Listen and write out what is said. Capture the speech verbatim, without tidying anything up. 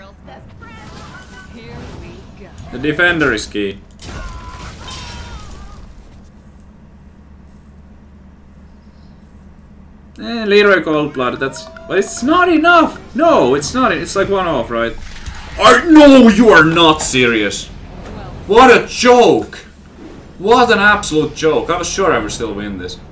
The defender is key. Eh, Leroy Coldblood, that's... But it's not enough! No, it's not. It's like one off, right? I know you are not serious! What a joke! What an absolute joke! I was sure I would still win this.